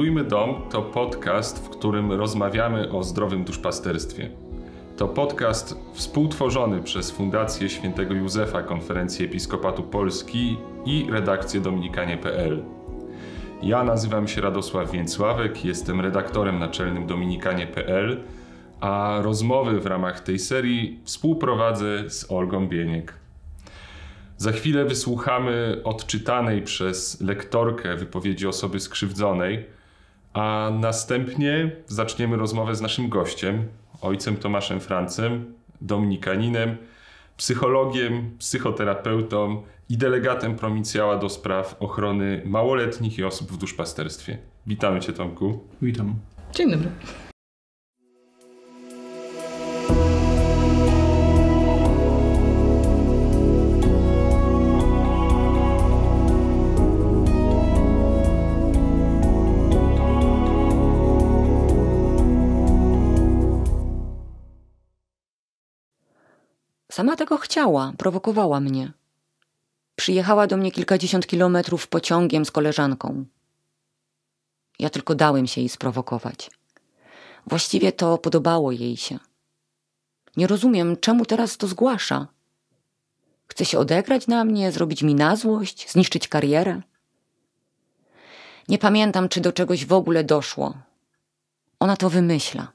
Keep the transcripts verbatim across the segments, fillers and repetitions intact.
Budujmy dom to podcast, w którym rozmawiamy o zdrowym duszpasterstwie. To podcast współtworzony przez Fundację Świętego Józefa Konferencji Episkopatu Polski i redakcję dominikanie kropka p l. Ja nazywam się Radosław Więcławek, jestem redaktorem naczelnym dominikanie kropka p l, a rozmowy w ramach tej serii współprowadzę z Olgą Bieniek. Za chwilę wysłuchamy odczytanej przez lektorkę wypowiedzi osoby skrzywdzonej, a następnie zaczniemy rozmowę z naszym gościem, ojcem Tomaszem Francem, dominikaninem, psychologiem, psychoterapeutą i delegatem prowincjała do spraw ochrony małoletnich i osób w duszpasterstwie. Witamy Cię, Tomku. Witam. Dzień dobry. Sama tego chciała, prowokowała mnie. Przyjechała do mnie kilkadziesiąt kilometrów pociągiem z koleżanką. Ja tylko dałem się jej sprowokować. Właściwie to podobało jej się. Nie rozumiem, czemu teraz to zgłasza. Chce się odegrać na mnie, zrobić mi na złość, zniszczyć karierę? Nie pamiętam, czy do czegoś w ogóle doszło. Ona to wymyśla.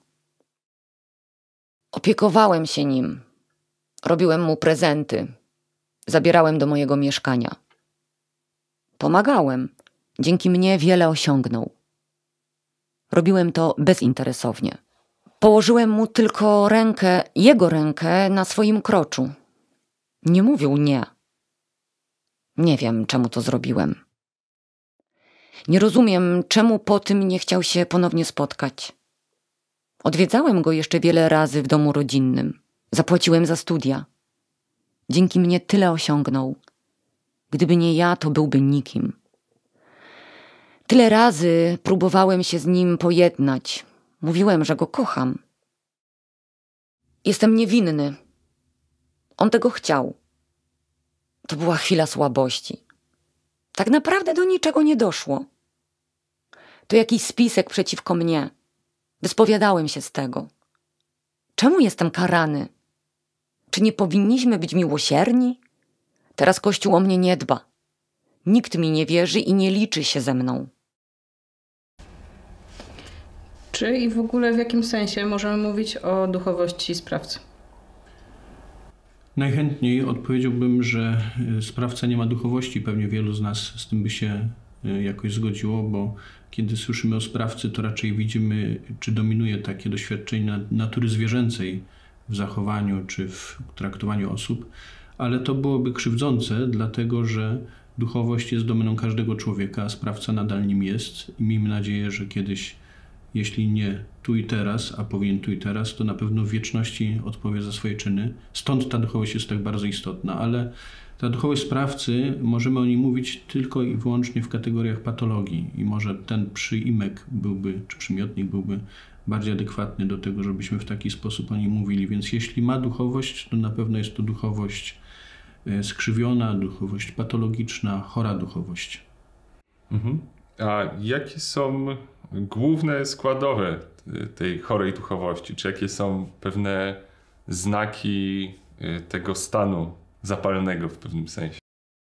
Opiekowałem się nim. Robiłem mu prezenty. Zabierałem do mojego mieszkania. Pomagałem. Dzięki mnie wiele osiągnął. Robiłem to bezinteresownie. Położyłem mu tylko rękę, jego rękę na swoim kroczu. Nie mówił nie. Nie wiem, czemu to zrobiłem. Nie rozumiem, czemu po tym nie chciał się ponownie spotkać. Odwiedzałem go jeszcze wiele razy w domu rodzinnym. Zapłaciłem za studia. Dzięki mnie tyle osiągnął. Gdyby nie ja, to byłby nikim. Tyle razy próbowałem się z nim pojednać. Mówiłem, że go kocham. Jestem niewinny. On tego chciał. To była chwila słabości. Tak naprawdę do niczego nie doszło. To jakiś spisek przeciwko mnie. Wyspowiadałem się z tego. Czemu jestem karany? Czy nie powinniśmy być miłosierni? Teraz Kościół o mnie nie dba. Nikt mi nie wierzy i nie liczy się ze mną. Czy i w ogóle w jakim sensie możemy mówić o duchowości sprawcy? Najchętniej odpowiedziałbym, że sprawca nie ma duchowości. Pewnie wielu z nas z tym by się jakoś zgodziło, bo kiedy słyszymy o sprawcy, to raczej widzimy, czy dominuje takie doświadczenie natury zwierzęcej w zachowaniu czy w traktowaniu osób, ale to byłoby krzywdzące, dlatego że duchowość jest domeną każdego człowieka, a sprawca nadal nim jest i miejmy nadzieję, że kiedyś, jeśli nie tu i teraz, a powinien tu i teraz, to na pewno w wieczności odpowie za swoje czyny. Stąd ta duchowość jest tak bardzo istotna, ale ta duchowość sprawcy, możemy o niej mówić tylko i wyłącznie w kategoriach patologii i może ten przyimek byłby, czy przymiotnik byłby bardziej adekwatny do tego, żebyśmy w taki sposób o niej mówili. Więc jeśli ma duchowość, to na pewno jest to duchowość skrzywiona, duchowość patologiczna, chora duchowość. Mhm. A jakie są główne składowe tej chorej duchowości? Czy jakie są pewne znaki tego stanu zapalnego w pewnym sensie?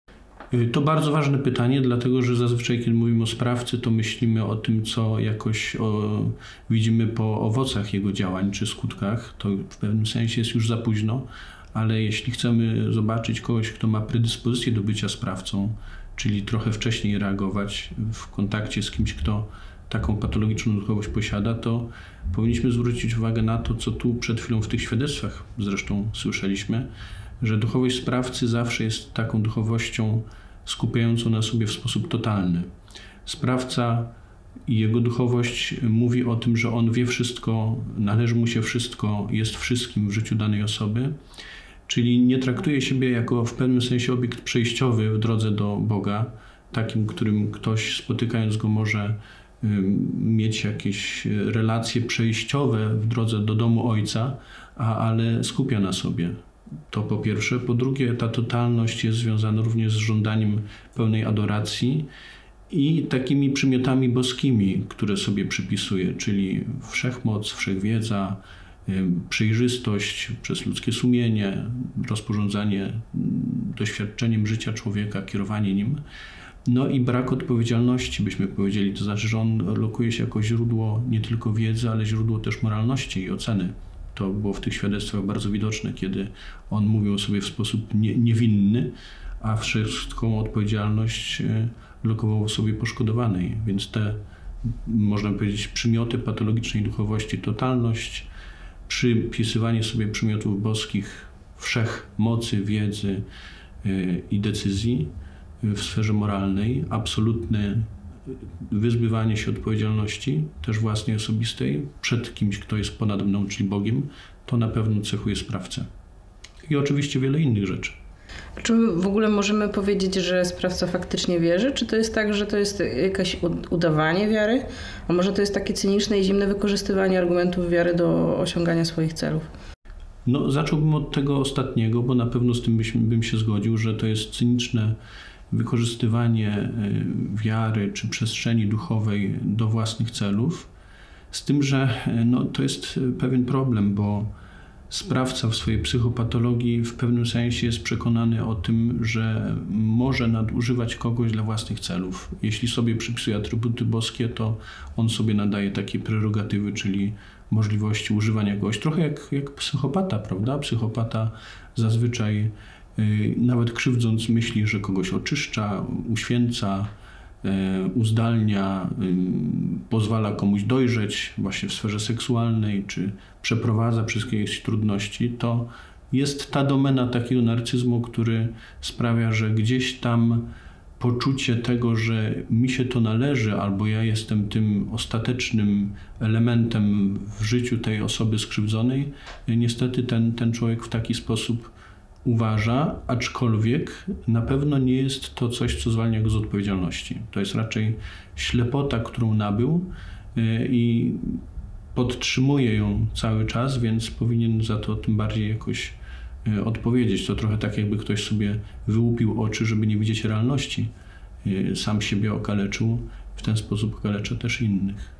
To bardzo ważne pytanie, dlatego że zazwyczaj, kiedy mówimy o sprawcy, to myślimy o tym, co jakoś o, widzimy po owocach jego działań czy skutkach. To w pewnym sensie jest już za późno, ale jeśli chcemy zobaczyć kogoś, kto ma predyspozycję do bycia sprawcą, czyli trochę wcześniej reagować w kontakcie z kimś, kto taką patologiczną duchowość posiada, to powinniśmy zwrócić uwagę na to, co tu przed chwilą w tych świadectwach zresztą słyszeliśmy, że duchowość sprawcy zawsze jest taką duchowością skupiającą na sobie w sposób totalny. Sprawca i jego duchowość mówi o tym, że on wie wszystko, należy mu się wszystko, jest wszystkim w życiu danej osoby, czyli nie traktuje siebie jako w pewnym sensie obiekt przejściowy w drodze do Boga, takim, którym ktoś spotykając go może mieć jakieś relacje przejściowe w drodze do domu Ojca, a, ale skupia na sobie. To po pierwsze. Po drugie, ta totalność jest związana również z żądaniem pełnej adoracji i takimi przymiotami boskimi, które sobie przypisuje, czyli wszechmoc, wszechwiedza, przejrzystość przez ludzkie sumienie, rozporządzanie doświadczeniem życia człowieka, kierowanie nim. No i brak odpowiedzialności, byśmy powiedzieli, to znaczy, że on lokuje się jako źródło nie tylko wiedzy, ale źródło też moralności i oceny. To było w tych świadectwach bardzo widoczne, kiedy on mówił o sobie w sposób nie, niewinny, a wszystką odpowiedzialność lokował w sobie poszkodowanej. Więc te, można powiedzieć, przymioty patologicznej duchowości, totalność, przypisywanie sobie przymiotów boskich, wszechmocy, wiedzy i decyzji w sferze moralnej, absolutne wyzbywanie się odpowiedzialności, też własnej, osobistej, przed kimś, kto jest ponad mną, czyli Bogiem, to na pewno cechuje sprawcę. I oczywiście wiele innych rzeczy. Czy w ogóle możemy powiedzieć, że sprawca faktycznie wierzy? Czy to jest tak, że to jest jakieś udawanie wiary? A może to jest takie cyniczne i zimne wykorzystywanie argumentów wiary do osiągania swoich celów? No, zacząłbym od tego ostatniego, bo na pewno z tym byś, bym się zgodził, że to jest cyniczne wykorzystywanie wiary czy przestrzeni duchowej do własnych celów. Z tym, że no, to jest pewien problem, bo sprawca w swojej psychopatologii w pewnym sensie jest przekonany o tym, że może nadużywać kogoś dla własnych celów. Jeśli sobie przypisuje atrybuty boskie, to on sobie nadaje takie prerogatywy, czyli możliwości używania kogoś. Trochę jak, jak psychopata, prawda? Psychopata zazwyczaj yy, nawet krzywdząc myśli, że kogoś oczyszcza, uświęca, uzdalnia, pozwala komuś dojrzeć właśnie w sferze seksualnej, czy przeprowadza przez jakieś trudności, to jest ta domena takiego narcyzmu, który sprawia, że gdzieś tam poczucie tego, że mi się to należy, albo ja jestem tym ostatecznym elementem w życiu tej osoby skrzywdzonej, niestety ten, ten człowiek w taki sposób uważa, aczkolwiek na pewno nie jest to coś, co zwalnia go z odpowiedzialności. To jest raczej ślepota, którą nabył i podtrzymuje ją cały czas, więc powinien za to tym bardziej jakoś odpowiedzieć. To trochę tak, jakby ktoś sobie wyłupił oczy, żeby nie widzieć realności. Sam siebie okaleczył, w ten sposób okalecza też innych.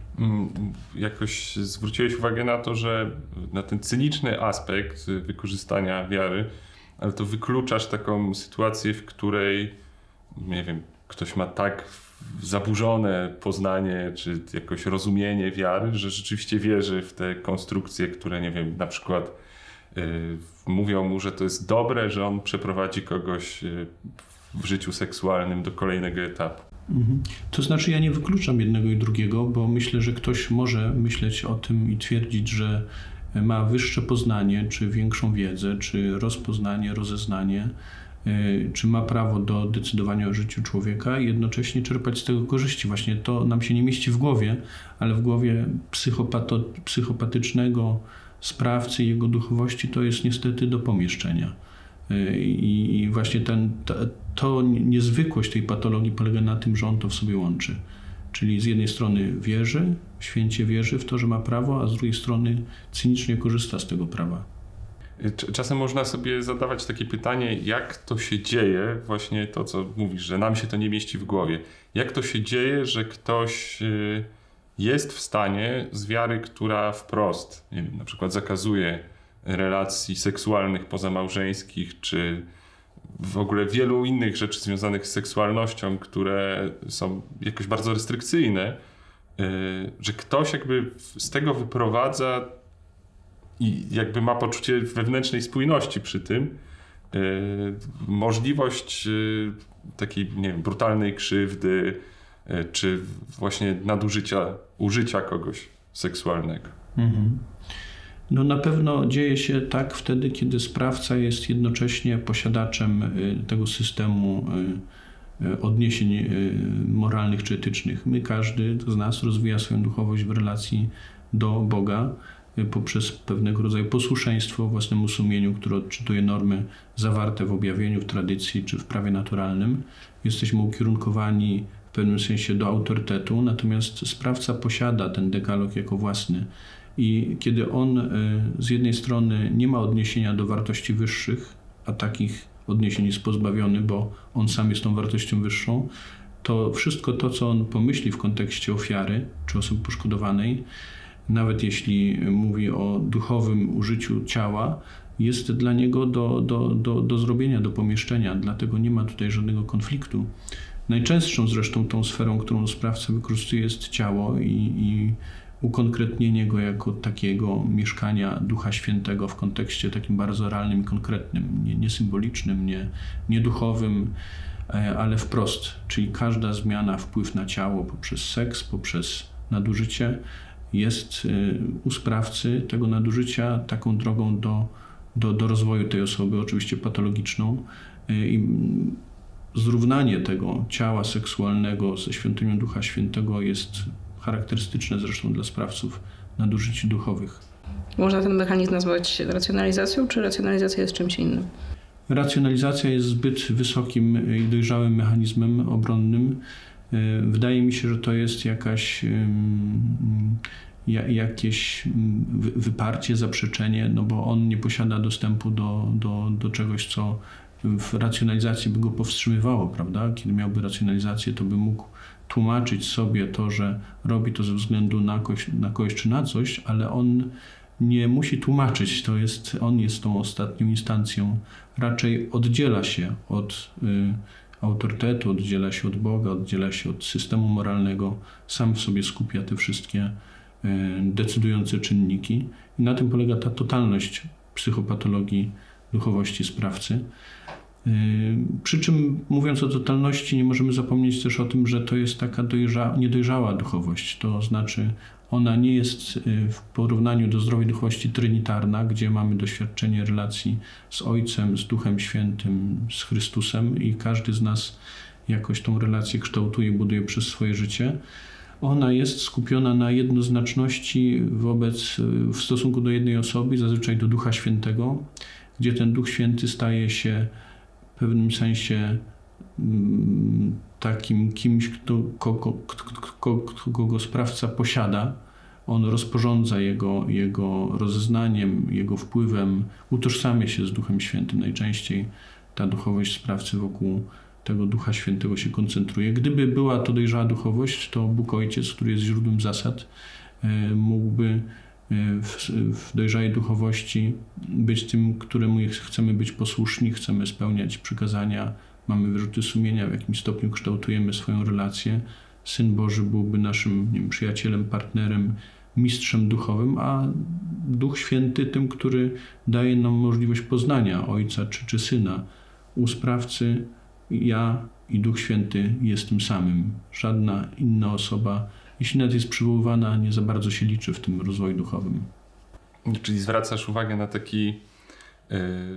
Jakoś zwróciłeś uwagę na to, że na ten cyniczny aspekt wykorzystania wiary, ale to wykluczasz taką sytuację, w której, nie wiem, ktoś ma tak zaburzone poznanie czy jakoś rozumienie wiary, że rzeczywiście wierzy w te konstrukcje, które, nie wiem, na przykład yy, mówią mu, że to jest dobre, że on przeprowadzi kogoś yy, w życiu seksualnym do kolejnego etapu. To znaczy, ja nie wykluczam jednego i drugiego, bo myślę, że ktoś może myśleć o tym i twierdzić, że ma wyższe poznanie, czy większą wiedzę, czy rozpoznanie, rozeznanie, czy ma prawo do decydowania o życiu człowieka i jednocześnie czerpać z tego korzyści. Właśnie to nam się nie mieści w głowie, ale w głowie psychopato, psychopatycznego sprawcy i jego duchowości to jest niestety do pomieszczenia. I, i właśnie ten, to, to niezwykłość tej patologii polega na tym, że on to w sobie łączy. Czyli z jednej strony wierzy, święcie wierzy w to, że ma prawo, a z drugiej strony cynicznie korzysta z tego prawa. Czasem można sobie zadawać takie pytanie, jak to się dzieje, właśnie to, co mówisz, że nam się to nie mieści w głowie. Jak to się dzieje, że ktoś jest w stanie z wiary, która wprost, nie wiem, na przykład zakazuje relacji seksualnych pozamałżeńskich, czy w ogóle wielu innych rzeczy związanych z seksualnością, które są jakoś bardzo restrykcyjne, że ktoś jakby z tego wyprowadza i jakby ma poczucie wewnętrznej spójności przy tym, możliwość takiej, nie wiem, brutalnej krzywdy, czy właśnie nadużycia, użycia kogoś seksualnego. Mhm. No na pewno dzieje się tak wtedy, kiedy sprawca jest jednocześnie posiadaczem tego systemu odniesień moralnych czy etycznych. My, każdy z nas rozwija swoją duchowość w relacji do Boga poprzez pewnego rodzaju posłuszeństwo własnemu sumieniu, które odczytuje normy zawarte w objawieniu, w tradycji czy w prawie naturalnym. Jesteśmy ukierunkowani w pewnym sensie do autorytetu, natomiast sprawca posiada ten dekalog jako własny. I kiedy on z jednej strony nie ma odniesienia do wartości wyższych, a takich odniesień jest pozbawiony, bo on sam jest tą wartością wyższą, to wszystko to, co on pomyśli w kontekście ofiary czy osoby poszkodowanej, nawet jeśli mówi o duchowym użyciu ciała, jest dla niego do, do, do, do zrobienia, do pomieszczenia, dlatego nie ma tutaj żadnego konfliktu. Najczęstszą zresztą tą sferą, którą sprawca wykorzystuje, jest ciało i, i ukonkretnienie go jako takiego mieszkania Ducha Świętego w kontekście takim bardzo realnym i konkretnym, nie, nie symbolicznym, nie, nie duchowym, ale wprost. Czyli każda zmiana, wpływ na ciało poprzez seks, poprzez nadużycie jest u sprawcy tego nadużycia taką drogą do, do, do rozwoju tej osoby, oczywiście patologiczną. I zrównanie tego ciała seksualnego ze świątynią Ducha Świętego jest charakterystyczne zresztą dla sprawców nadużyć duchowych. Można ten mechanizm nazwać racjonalizacją, czy racjonalizacja jest czymś innym? Racjonalizacja jest zbyt wysokim i dojrzałym mechanizmem obronnym. Wydaje mi się, że to jest jakaś, jakieś wyparcie, zaprzeczenie, no bo on nie posiada dostępu do, do, do czegoś, co w racjonalizacji by go powstrzymywało, prawda? Kiedy miałby racjonalizację, to by mógł tłumaczyć sobie to, że robi to ze względu na kogoś, na kogoś czy na coś, ale on nie musi tłumaczyć. To jest, on jest tą ostatnią instancją. Raczej oddziela się od y, autorytetu, oddziela się od Boga, oddziela się od systemu moralnego. Sam w sobie skupia te wszystkie y, decydujące czynniki. I na tym polega ta totalność psychopatologii duchowości sprawcy. Przy czym, mówiąc o totalności, nie możemy zapomnieć też o tym, że to jest taka dojrza, niedojrzała duchowość. To znaczy, ona nie jest w porównaniu do zdrowej duchowości trynitarna, gdzie mamy doświadczenie relacji z Ojcem, z Duchem Świętym, z Chrystusem i każdy z nas jakoś tą relację kształtuje, buduje przez swoje życie. Ona jest skupiona na jednoznaczności wobec, w stosunku do jednej osoby, zazwyczaj do Ducha Świętego, gdzie ten Duch Święty staje się w pewnym sensie takim kimś, kto, kogo, kogo, kogo sprawca posiada. On rozporządza jego, jego rozeznaniem, jego wpływem, utożsamia się z Duchem Świętym. Najczęściej ta duchowość sprawcy wokół tego Ducha Świętego się koncentruje. Gdyby była to dojrzała duchowość, to Bóg Ojciec, który jest źródłem zasad, mógłby w, w dojrzałej duchowości być tym, któremu chcemy być posłuszni, chcemy spełniać przykazania, mamy wyrzuty sumienia, w jakimś stopniu kształtujemy swoją relację. Syn Boży byłby naszym, nie wiem, przyjacielem, partnerem, mistrzem duchowym, a Duch Święty tym, który daje nam możliwość poznania Ojca czy, czy Syna. U sprawcy ja i Duch Święty jest tym samym. Żadna inna osoba, jeśli nawet jest przywoływana, nie za bardzo się liczy w tym rozwoju duchowym. Czyli zwracasz uwagę na taki yy,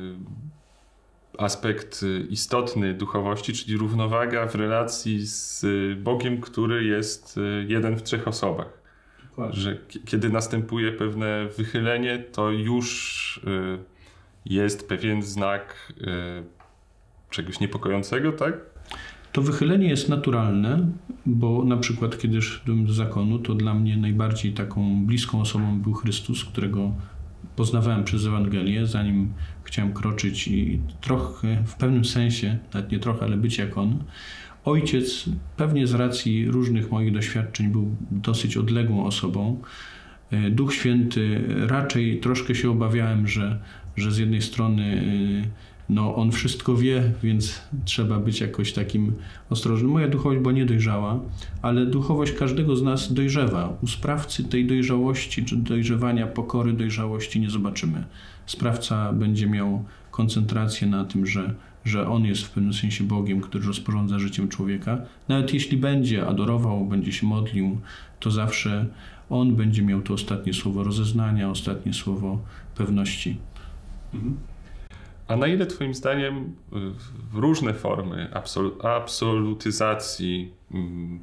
aspekt istotny duchowości, czyli równowaga w relacji z Bogiem, który jest jeden w trzech osobach. Dokładnie. Że k- kiedy następuje pewne wychylenie, to już yy, jest pewien znak yy, czegoś niepokojącego, tak? To wychylenie jest naturalne, bo na przykład kiedy szedłem do zakonu, to dla mnie najbardziej taką bliską osobą był Chrystus, którego poznawałem przez Ewangelię, zanim chciałem kroczyć i trochę, w pewnym sensie, nawet nie trochę, ale być jak On. Ojciec, pewnie z racji różnych moich doświadczeń, był dosyć odległą osobą. Duch Święty, raczej troszkę się obawiałem, że, że z jednej strony no, On wszystko wie, więc trzeba być jakoś takim ostrożnym. Moja duchowość była niedojrzała, ale duchowość każdego z nas dojrzewa. U sprawcy tej dojrzałości, czy dojrzewania, pokory, dojrzałości nie zobaczymy. Sprawca będzie miał koncentrację na tym, że, że On jest w pewnym sensie Bogiem, który rozporządza życiem człowieka. Nawet jeśli będzie adorował, będzie się modlił, to zawsze On będzie miał to ostatnie słowo rozeznania, ostatnie słowo pewności. Mhm. A na ile twoim zdaniem w różne formy absolu- absolutyzacji mm,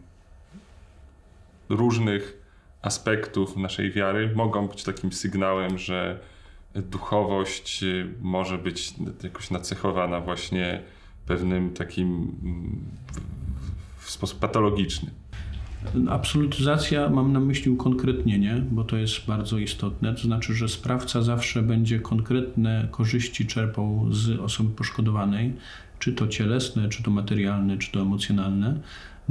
różnych aspektów naszej wiary mogą być takim sygnałem, że duchowość może być jakoś nacechowana właśnie pewnym takim w sposób patologiczny? Absolutyzacja, mam na myśli ukonkretnienie, bo to jest bardzo istotne. To znaczy, że sprawca zawsze będzie konkretne korzyści czerpał z osoby poszkodowanej, czy to cielesne, czy to materialne, czy to emocjonalne.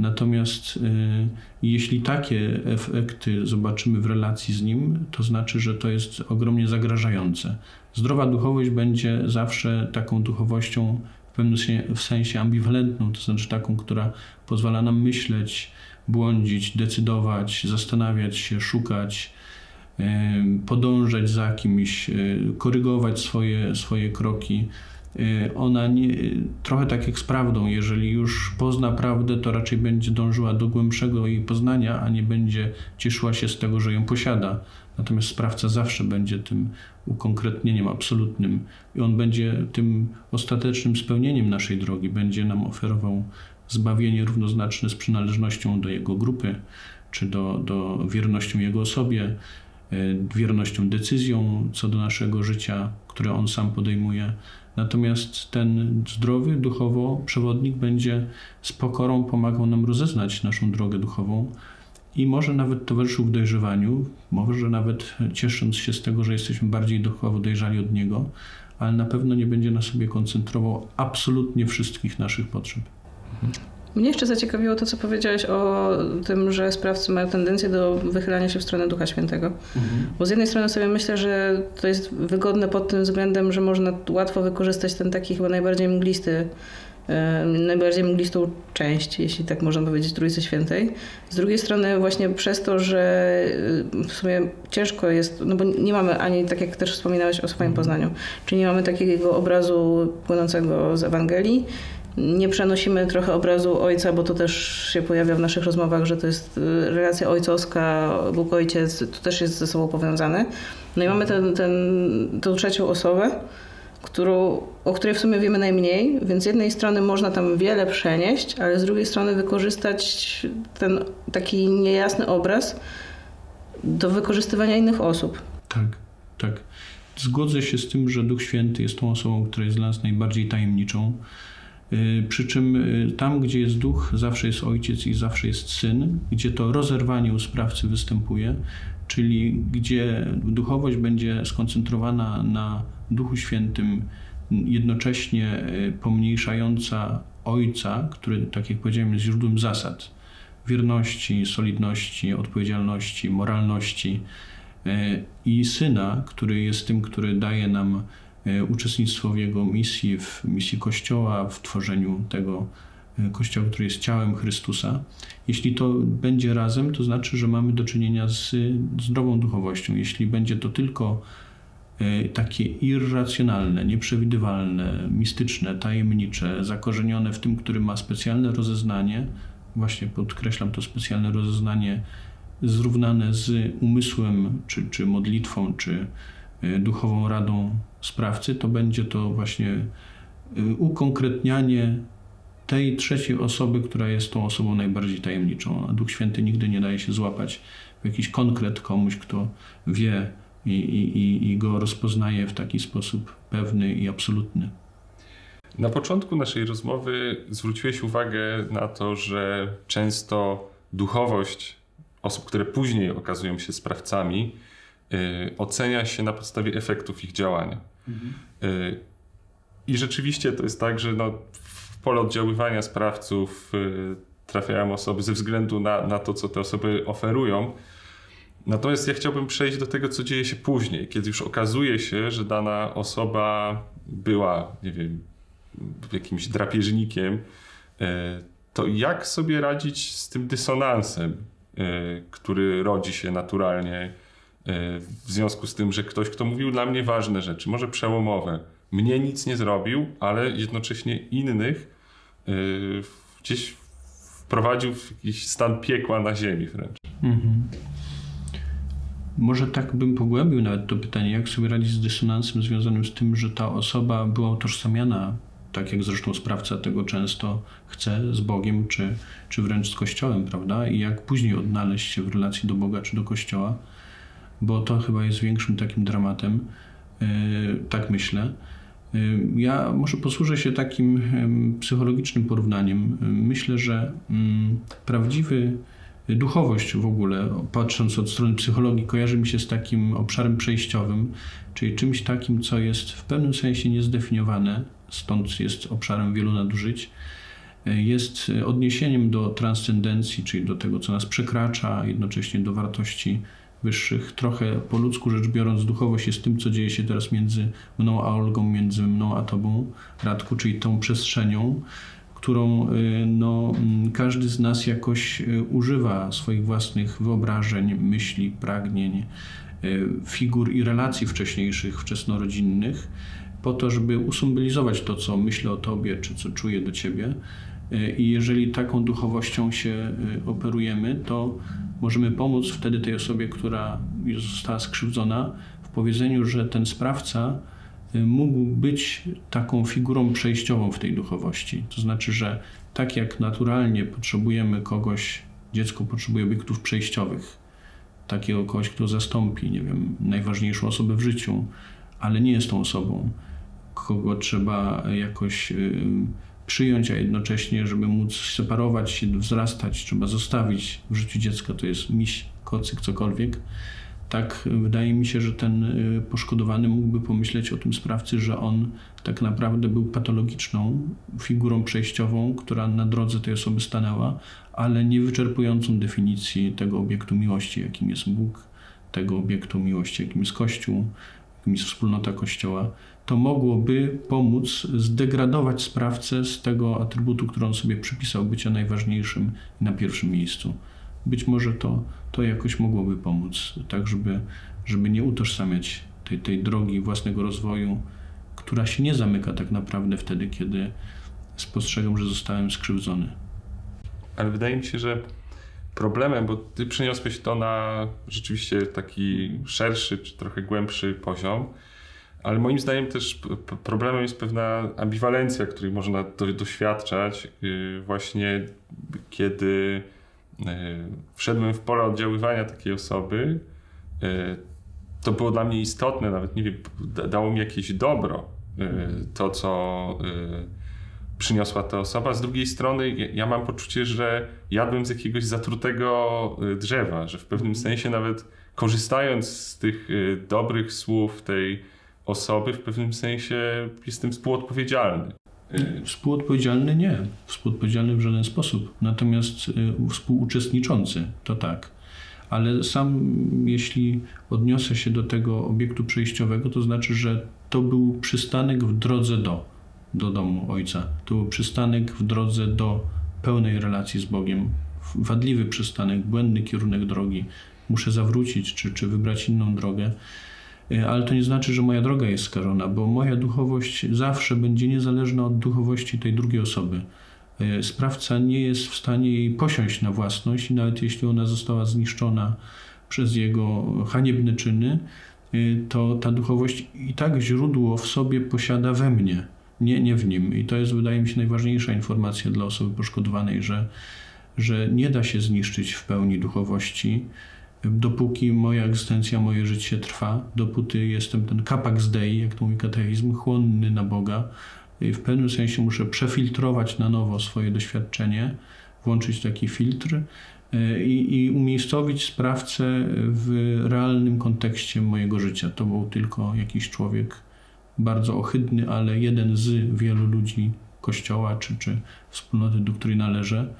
Natomiast y, jeśli takie efekty zobaczymy w relacji z nim, to znaczy, że to jest ogromnie zagrażające. Zdrowa duchowość będzie zawsze taką duchowością w pewnym sensie, w sensie ambiwalentną, to znaczy taką, która pozwala nam myśleć, błądzić, decydować, zastanawiać się, szukać, y, podążać za kimś, y, korygować swoje, swoje kroki. Ona nie, trochę tak jak z prawdą, jeżeli już pozna prawdę, to raczej będzie dążyła do głębszego jej poznania, a nie będzie cieszyła się z tego, że ją posiada. Natomiast sprawca zawsze będzie tym ukonkretnieniem absolutnym i on będzie tym ostatecznym spełnieniem naszej drogi, będzie nam oferował zbawienie równoznaczne z przynależnością do jego grupy, czy do, do wiernością jego osobie, wiernością decyzjom co do naszego życia, które on sam podejmuje. Natomiast ten zdrowy duchowo przewodnik będzie z pokorą pomagał nam rozeznać naszą drogę duchową i może nawet towarzyszył w dojrzewaniu, może nawet ciesząc się z tego, że jesteśmy bardziej duchowo dojrzali od niego, ale na pewno nie będzie na sobie koncentrował absolutnie wszystkich naszych potrzeb. Mnie jeszcze zaciekawiło to, co powiedziałeś o tym, że sprawcy mają tendencję do wychylania się w stronę Ducha Świętego. Mhm. Bo z jednej strony sobie myślę, że to jest wygodne pod tym względem, że można łatwo wykorzystać ten taki chyba najbardziej mglisty, najbardziej mglistą część, jeśli tak można powiedzieć, Trójcy Świętej. Z drugiej strony właśnie przez to, że w sumie ciężko jest, no bo nie mamy ani, tak jak też wspominałeś o swoim poznaniu, czyli nie mamy takiego obrazu płynącego z Ewangelii, nie przenosimy trochę obrazu Ojca, bo to też się pojawia w naszych rozmowach, że to jest relacja ojcowska, Bóg Ojciec, to też jest ze sobą powiązane. No i mamy ten, ten, tą trzecią osobę, którą, o której w sumie wiemy najmniej, więc z jednej strony można tam wiele przenieść, ale z drugiej strony wykorzystać ten taki niejasny obraz do wykorzystywania innych osób. Tak, tak. Zgodzę się z tym, że Duch Święty jest tą osobą, która jest dla nas najbardziej tajemniczą. Przy czym tam, gdzie jest Duch, zawsze jest Ojciec i zawsze jest Syn, gdzie to rozerwanie u sprawcy występuje, czyli gdzie duchowość będzie skoncentrowana na Duchu Świętym, jednocześnie pomniejszająca Ojca, który, tak jak powiedziałem, jest źródłem zasad wierności, solidności, odpowiedzialności, moralności, i Syna, który jest tym, który daje nam uczestnictwo w Jego misji, w misji Kościoła, w tworzeniu tego Kościoła, który jest ciałem Chrystusa. Jeśli to będzie razem, to znaczy, że mamy do czynienia z zdrową duchowością. Jeśli będzie to tylko takie irracjonalne, nieprzewidywalne, mistyczne, tajemnicze, zakorzenione w tym, który ma specjalne rozeznanie, właśnie podkreślam to specjalne rozeznanie zrównane z umysłem, czy, czy modlitwą, czy duchową radą sprawcy, to będzie to właśnie ukonkretnianie tej trzeciej osoby, która jest tą osobą najbardziej tajemniczą. A Duch Święty nigdy nie daje się złapać w jakiś konkret komuś, kto wie i, i, i go rozpoznaje w taki sposób pewny i absolutny. Na początku naszej rozmowy zwróciłeś uwagę na to, że często duchowość osób, które później okazują się sprawcami, yy, ocenia się na podstawie efektów ich działania. Mhm. Yy, I rzeczywiście to jest tak, że no, w pole oddziaływania sprawców yy, trafiają osoby ze względu na, na to, co te osoby oferują. Natomiast ja chciałbym przejść do tego, co dzieje się później, kiedy już okazuje się, że dana osoba była, nie wiem, jakimś drapieżnikiem. Yy, to jak sobie radzić z tym dysonansem, który rodzi się naturalnie w związku z tym, że ktoś, kto mówił dla mnie ważne rzeczy, może przełomowe, mnie nic nie zrobił, ale jednocześnie innych gdzieś wprowadził w jakiś stan piekła na ziemi wręcz. Mhm. Może tak bym pogłębił nawet to pytanie, jak sobie radzić z dysonansem związanym z tym, że ta osoba była utożsamiana, tak jak zresztą sprawca tego często chce, z Bogiem, czy, czy wręcz z Kościołem, prawda? I jak później odnaleźć się w relacji do Boga czy do Kościoła, bo to chyba jest większym takim dramatem, yy, tak myślę. Yy, ja może posłużę się takim yy, psychologicznym porównaniem. Yy, myślę, że yy, prawdziwy duchowość w ogóle, patrząc od strony psychologii, kojarzy mi się z takim obszarem przejściowym, czyli czymś takim, co jest w pewnym sensie niezdefiniowane, stąd jest obszarem wielu nadużyć jest odniesieniem do transcendencji, czyli do tego, co nas przekracza, jednocześnie do wartości wyższych. Trochę po ludzku rzecz biorąc, duchowość jest tym, co dzieje się teraz między mną a Olgą, między mną a tobą, Radku, czyli tą przestrzenią, którą no, każdy z nas jakoś używa swoich własnych wyobrażeń, myśli, pragnień, figur i relacji wcześniejszych, wczesnorodzinnych, po to, żeby usymbolizować to, co myślę o tobie, czy co czuję do ciebie. I jeżeli taką duchowością się operujemy, to możemy pomóc wtedy tej osobie, która została skrzywdzona, w powiedzeniu, że ten sprawca mógł być taką figurą przejściową w tej duchowości. To znaczy, że tak jak naturalnie potrzebujemy kogoś, dziecko potrzebuje obiektów przejściowych, takiego kogoś, kto zastąpi, nie wiem, najważniejszą osobę w życiu, ale nie jest tą osobą, kogo trzeba jakoś przyjąć, a jednocześnie, żeby móc separować się, wzrastać, trzeba zostawić w życiu dziecka, to jest miś, kocyk, cokolwiek. Tak wydaje mi się, że ten poszkodowany mógłby pomyśleć o tym sprawcy, że on tak naprawdę był patologiczną figurą przejściową, która na drodze tej osoby stanęła, ale nie wyczerpującą definicji tego obiektu miłości, jakim jest Bóg, tego obiektu miłości, jakim jest Kościół, jakim jest wspólnota Kościoła. To mogłoby pomóc zdegradować sprawcę z tego atrybutu, który on sobie przypisał, bycia najważniejszym i na pierwszym miejscu. Być może to, to jakoś mogłoby pomóc, tak żeby, żeby nie utożsamiać tej, tej drogi własnego rozwoju, która się nie zamyka tak naprawdę wtedy, kiedy spostrzegam, że zostałem skrzywdzony. Ale wydaje mi się, że problemem, bo ty przeniosłeś to na rzeczywiście taki szerszy czy trochę głębszy poziom, ale moim zdaniem też problemem jest pewna ambiwalencja, której można doświadczać właśnie kiedy wszedłem w pole oddziaływania takiej osoby. To było dla mnie istotne, nawet nie wiem, dało mi jakieś dobro, to co przyniosła ta osoba. Z drugiej strony ja mam poczucie, że jadłem z jakiegoś zatrutego drzewa, że w pewnym sensie nawet korzystając z tych dobrych słów tej osoby, w pewnym sensie jestem współodpowiedzialny. Współodpowiedzialny nie. Współodpowiedzialny w żaden sposób. Natomiast współuczestniczący to tak. Ale sam jeśli odniosę się do tego obiektu przejściowego, to znaczy, że to był przystanek w drodze do, do domu Ojca. To był przystanek w drodze do pełnej relacji z Bogiem. Wadliwy przystanek, błędny kierunek drogi. Muszę zawrócić czy, czy wybrać inną drogę. Ale to nie znaczy, że moja droga jest skażona, bo moja duchowość zawsze będzie niezależna od duchowości tej drugiej osoby. Sprawca nie jest w stanie jej posiąść na własność i nawet jeśli ona została zniszczona przez jego haniebne czyny, to ta duchowość i tak źródło w sobie posiada we mnie, nie, nie w nim. I to jest, wydaje mi się, najważniejsza informacja dla osoby poszkodowanej, że, że nie da się zniszczyć w pełni duchowości, dopóki moja egzystencja, moje życie trwa, dopóty jestem ten capax Dei, jak to mówi katechizm, chłonny na Boga. W pewnym sensie muszę przefiltrować na nowo swoje doświadczenie, włączyć taki filtr i, i umiejscowić sprawcę w realnym kontekście mojego życia. To był tylko jakiś człowiek bardzo ohydny, ale jeden z wielu ludzi Kościoła czy, czy wspólnoty, do której należę.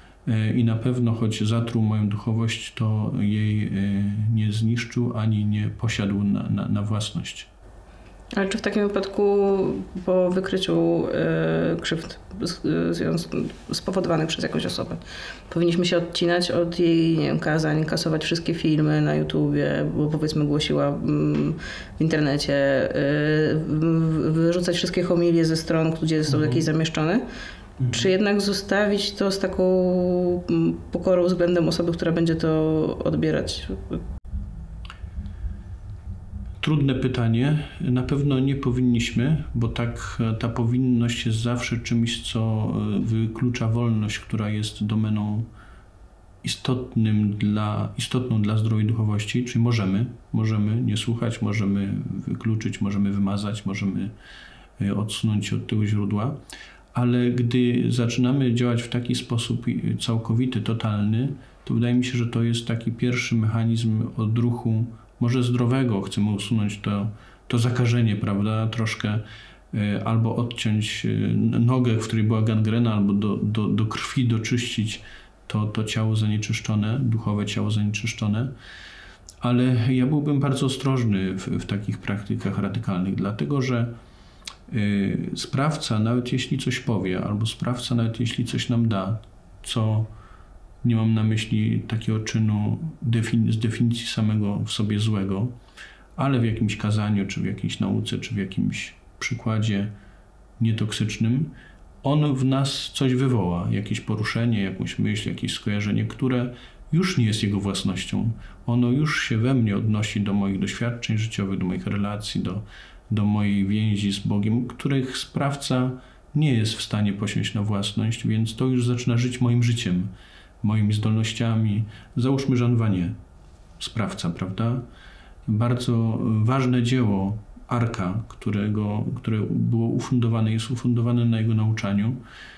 I na pewno, choć zatruł moją duchowość, to jej nie zniszczył ani nie posiadł na, na, na własność. Ale czy w takim wypadku po wykryciu y, krzywd spowodowanych przez jakąś osobę powinniśmy się odcinać od jej, nie wiem, kazań, kasować wszystkie filmy na YouTubie, bo powiedzmy głosiła mm, w internecie, y, wyrzucać wszystkie homilie ze stron, gdzie są mhm. jakieś zamieszczone? Czy jednak zostawić to z taką pokorą względem osoby, która będzie to odbierać? Trudne pytanie. Na pewno nie powinniśmy, bo tak ta powinność jest zawsze czymś, co wyklucza wolność, która jest domeną istotnym dla, istotną dla zdrowej duchowości, czyli możemy, możemy nie słuchać, możemy wykluczyć, możemy wymazać, możemy odsunąć się od tego źródła. Ale gdy zaczynamy działać w taki sposób całkowity, totalny, to wydaje mi się, że to jest taki pierwszy mechanizm odruchu, może zdrowego. Chcemy usunąć to, to zakażenie, prawda, troszkę albo odciąć nogę, w której była gangrena, albo do, do, do krwi doczyścić to, to ciało zanieczyszczone, duchowe ciało zanieczyszczone. Ale ja byłbym bardzo ostrożny w, w takich praktykach radykalnych, dlatego że y, sprawca, nawet jeśli coś powie, albo sprawca, nawet jeśli coś nam da, co nie mam na myśli takiego czynu defini- z definicji samego w sobie złego, ale w jakimś kazaniu, czy w jakiejś nauce, czy w jakimś przykładzie nietoksycznym, on w nas coś wywoła, jakieś poruszenie, jakąś myśl, jakieś skojarzenie, które już nie jest jego własnością. Ono już się we mnie odnosi do moich doświadczeń życiowych, do moich relacji, do, do mojej więzi z Bogiem, których sprawca nie jest w stanie posiąść na własność, więc to już zaczyna żyć moim życiem, moimi zdolnościami. Załóżmy Jean Vanier, sprawca, prawda? Bardzo ważne dzieło Arka, którego, które było ufundowane, jest ufundowane na jego nauczaniu.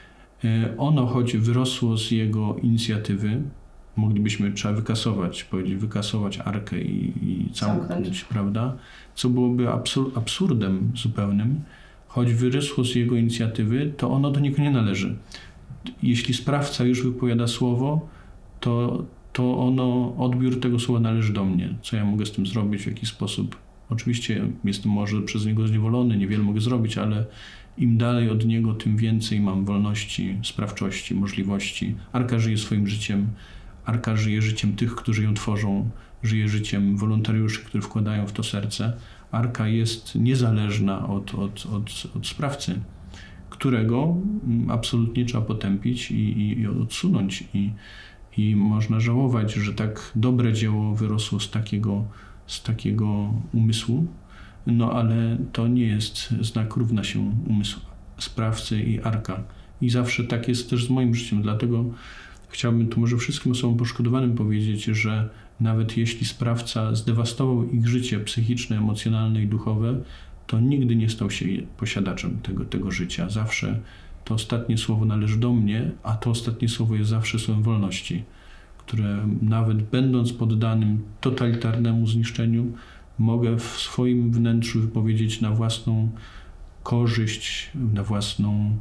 Ono, choć wyrosło z jego inicjatywy, moglibyśmy, trzeba wykasować, powiedzieć, wykasować Arkę i, i zamknąć, prawda? Co byłoby absur- absurdem zupełnym. Choć wyrosło z jego inicjatywy, to ono do niego nie należy. Jeśli sprawca już wypowiada słowo, to, to ono, odbiór tego słowa należy do mnie. Co ja mogę z tym zrobić, w jaki sposób? Oczywiście jestem może przez niego zniewolony, niewiele mogę zrobić, ale im dalej od niego, tym więcej mam wolności, sprawczości, możliwości. Arka żyje swoim życiem. Arka żyje życiem tych, którzy ją tworzą, żyje życiem wolontariuszy, którzy wkładają w to serce. Arka jest niezależna od, od, od, od sprawcy, którego absolutnie trzeba potępić i, i, i odsunąć. I, I można żałować, że tak dobre dzieło wyrosło z takiego, z takiego umysłu, no ale to nie jest znak równa się umysłu sprawcy i Arka. I zawsze tak jest też z moim życiem, dlatego chciałbym tu może wszystkim osobom poszkodowanym powiedzieć, że nawet jeśli sprawca zdewastował ich życie psychiczne, emocjonalne i duchowe, to nigdy nie stał się posiadaczem tego, tego życia. Zawsze to ostatnie słowo należy do mnie, a to ostatnie słowo jest zawsze słowem wolności, które nawet będąc poddanym totalitarnemu zniszczeniu, mogę w swoim wnętrzu wypowiedzieć na własną korzyść, na własną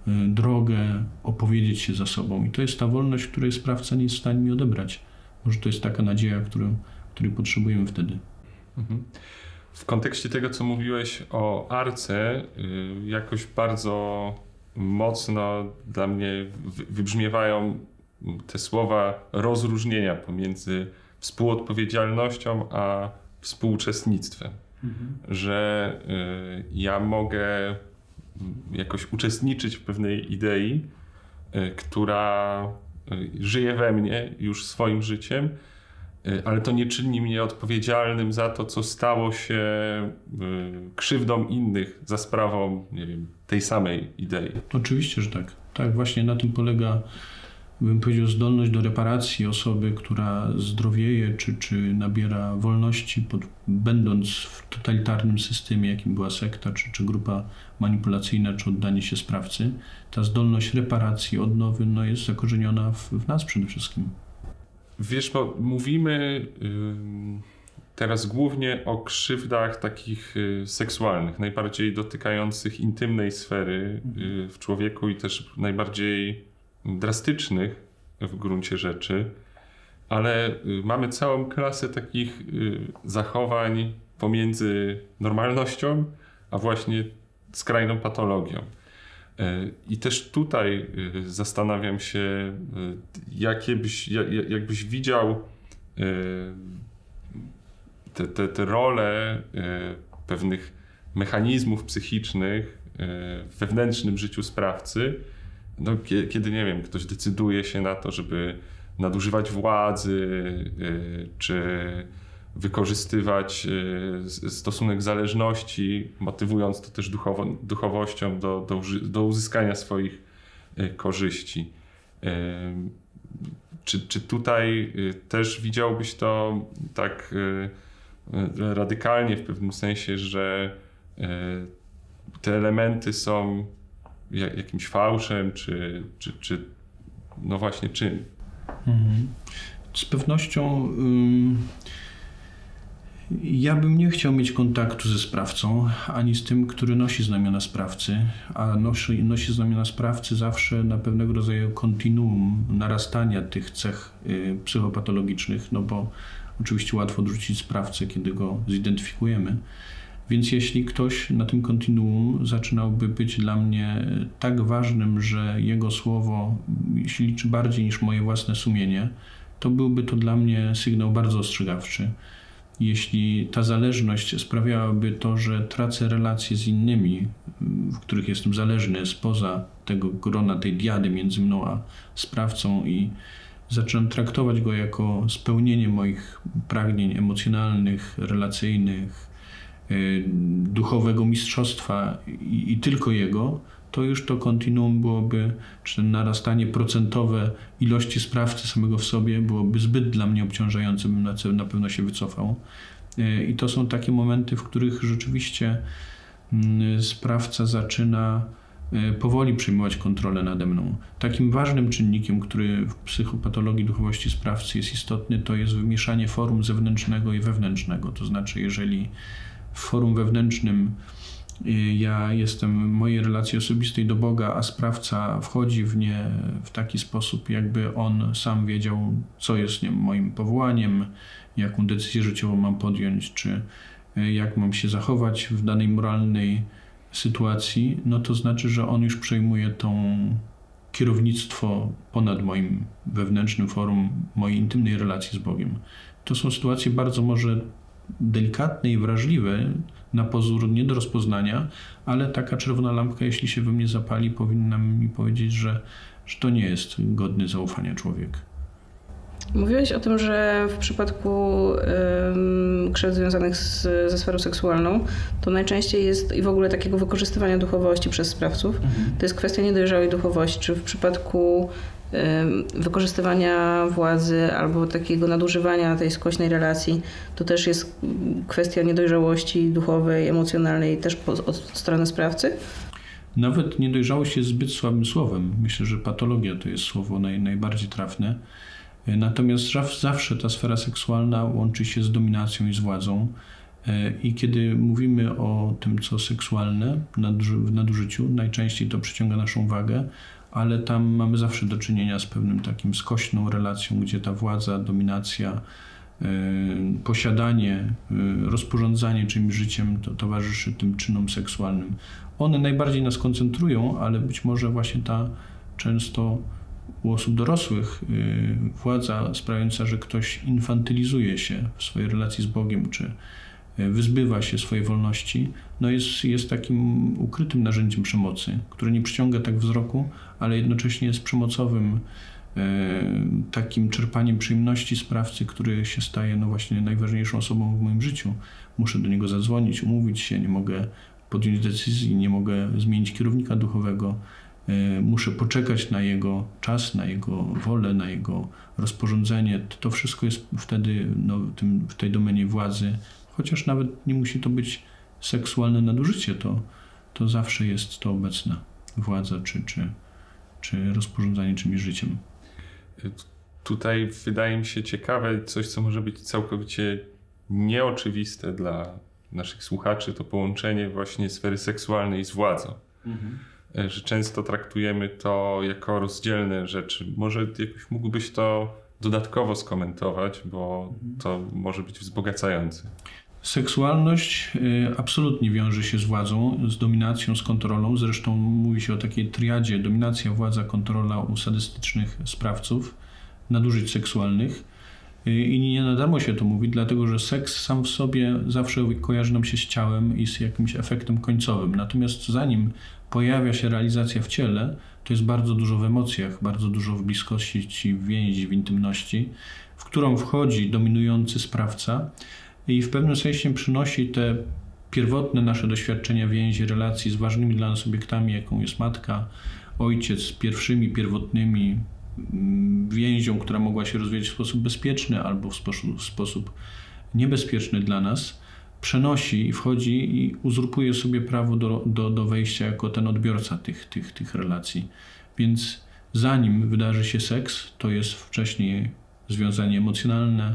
drogę, opowiedzieć się za sobą. I to jest ta wolność, której sprawca nie jest w stanie mi odebrać. Może to jest taka nadzieja, którą, której potrzebujemy wtedy. Mhm. W kontekście tego, co mówiłeś o Arce, jakoś bardzo mocno dla mnie wybrzmiewają te słowa rozróżnienia pomiędzy współodpowiedzialnością a współuczestnictwem. Mhm. Że ja mogę jakoś uczestniczyć w pewnej idei, która żyje we mnie już swoim życiem, ale to nie czyni mnie odpowiedzialnym za to, co stało się krzywdą innych za sprawą, nie wiem, tej samej idei. Oczywiście, że tak. Tak, właśnie na tym polega, bym powiedział, zdolność do reparacji osoby, która zdrowieje czy, czy nabiera wolności, pod, będąc w totalitarnym systemie, jakim była sekta, czy, czy grupa manipulacyjna, czy oddanie się sprawcy. Ta zdolność reparacji, odnowy, no, jest zakorzeniona w, w nas przede wszystkim. Wiesz, bo mówimy y, teraz głównie o krzywdach takich y, seksualnych, najbardziej dotykających intymnej sfery y, w człowieku i też najbardziej drastycznych w gruncie rzeczy, ale y, mamy całą klasę takich y, zachowań pomiędzy normalnością, a właśnie skrajną patologią. I też tutaj zastanawiam się, jakie byś, jakbyś widział te, te, te role pewnych mechanizmów psychicznych w wewnętrznym życiu sprawcy, no, kiedy, nie wiem, ktoś decyduje się na to, żeby nadużywać władzy, czy wykorzystywać stosunek zależności, motywując to też duchowo, duchowością do, do, do uzyskania swoich korzyści. Czy, czy tutaj też widziałbyś to tak radykalnie w pewnym sensie, że te elementy są jakimś fałszem, czy, czy, czy no właśnie czym? Mhm. Z pewnością ym... Ja bym nie chciał mieć kontaktu ze sprawcą, ani z tym, który nosi znamiona sprawcy, a nosi, nosi znamiona sprawcy zawsze na pewnego rodzaju kontinuum narastania tych cech y, psychopatologicznych, no bo oczywiście łatwo odrzucić sprawcę, kiedy go zidentyfikujemy. Więc jeśli ktoś na tym kontinuum zaczynałby być dla mnie tak ważnym, że jego słowo się liczy bardziej niż moje własne sumienie, to byłby to dla mnie sygnał bardzo ostrzegawczy. Jeśli ta zależność sprawiałaby to, że tracę relacje z innymi, w których jestem zależny spoza tego grona, tej diady między mną a sprawcą i zaczynam traktować go jako spełnienie moich pragnień emocjonalnych, relacyjnych, duchowego mistrzostwa i, i tylko jego, to już to kontinuum byłoby, czy to narastanie procentowe ilości sprawcy samego w sobie byłoby zbyt dla mnie obciążające, bym na, na pewno się wycofał. I to są takie momenty, w których rzeczywiście sprawca zaczyna powoli przejmować kontrolę nade mną. Takim ważnym czynnikiem, który w psychopatologii duchowości sprawcy jest istotny, to jest wymieszanie forum zewnętrznego i wewnętrznego. To znaczy, jeżeli w forum wewnętrznym ja jestem w mojej relacji osobistej do Boga, a sprawca wchodzi w nie w taki sposób, jakby on sam wiedział, co jest nie, moim powołaniem, jaką decyzję życiową mam podjąć, czy jak mam się zachować w danej moralnej sytuacji, no to znaczy, że on już przejmuje tą kierownictwo ponad moim wewnętrznym forum, mojej intymnej relacji z Bogiem. To są sytuacje bardzo może delikatne i wrażliwe, na pozór nie do rozpoznania, ale taka czerwona lampka, jeśli się we mnie zapali, powinna mi powiedzieć, że, że to nie jest godny zaufania człowiek. Mówiłeś o tym, że w przypadku ym, krzywd związanych z, ze sferą seksualną, to najczęściej jest i w ogóle takiego wykorzystywania duchowości przez sprawców, mhm. to jest kwestia niedojrzałej duchowości. Czy w przypadku wykorzystywania władzy albo takiego nadużywania tej skośnej relacji, to też jest kwestia niedojrzałości duchowej, emocjonalnej też od strony sprawcy? Nawet niedojrzałość jest zbyt słabym słowem. Myślę, że patologia to jest słowo naj, najbardziej trafne. Natomiast zawsze ta sfera seksualna łączy się z dominacją i z władzą. I kiedy mówimy o tym, co seksualne w nadużyciu, najczęściej to przyciąga naszą uwagę, ale tam mamy zawsze do czynienia z pewnym takim skośną relacją, gdzie ta władza, dominacja, yy, posiadanie, yy, rozporządzanie czymś życiem to towarzyszy tym czynom seksualnym. One najbardziej nas koncentrują, ale być może właśnie ta często u osób dorosłych yy, władza sprawiająca, że ktoś infantylizuje się w swojej relacji z Bogiem, czy wyzbywa się swojej wolności, no jest, jest takim ukrytym narzędziem przemocy, które nie przyciąga tak wzroku, ale jednocześnie jest przemocowym e, takim czerpaniem przyjemności sprawcy, który się staje no właśnie najważniejszą osobą w moim życiu. Muszę do niego zadzwonić, umówić się, nie mogę podjąć decyzji, nie mogę zmienić kierownika duchowego, e, muszę poczekać na jego czas, na jego wolę, na jego rozporządzenie. To wszystko jest wtedy no, tym, w tej domenie władzy. Chociaż nawet nie musi to być seksualne nadużycie, to, to zawsze jest to obecna władza czy, czy, czy rozporządzanie czymś życiem. Tutaj wydaje mi się ciekawe coś, co może być całkowicie nieoczywiste dla naszych słuchaczy, to połączenie właśnie sfery seksualnej z władzą. Mhm. Że często traktujemy to jako rozdzielne rzeczy. Może jakoś mógłbyś to dodatkowo skomentować, bo to może być wzbogacające. Seksualność absolutnie wiąże się z władzą, z dominacją, z kontrolą. Zresztą mówi się o takiej triadzie: dominacja, władza, kontrola u sadystycznych sprawców nadużyć seksualnych. I nie na darmo się to mówi, dlatego że seks sam w sobie zawsze kojarzy nam się z ciałem i z jakimś efektem końcowym. Natomiast zanim pojawia się realizacja w ciele, to jest bardzo dużo w emocjach, bardzo dużo w bliskości, w więzi, w intymności, w którą wchodzi dominujący sprawca i w pewnym sensie przynosi te pierwotne nasze doświadczenia więzi, relacji z ważnymi dla nas obiektami, jaką jest matka, ojciec, pierwszymi, pierwotnymi więzią, która mogła się rozwijać w sposób bezpieczny albo w sposób, w sposób niebezpieczny dla nas, przenosi i wchodzi i uzurpuje sobie prawo do, do, do wejścia jako ten odbiorca tych, tych, tych relacji. Więc zanim wydarzy się seks, to jest wcześniej związanie emocjonalne,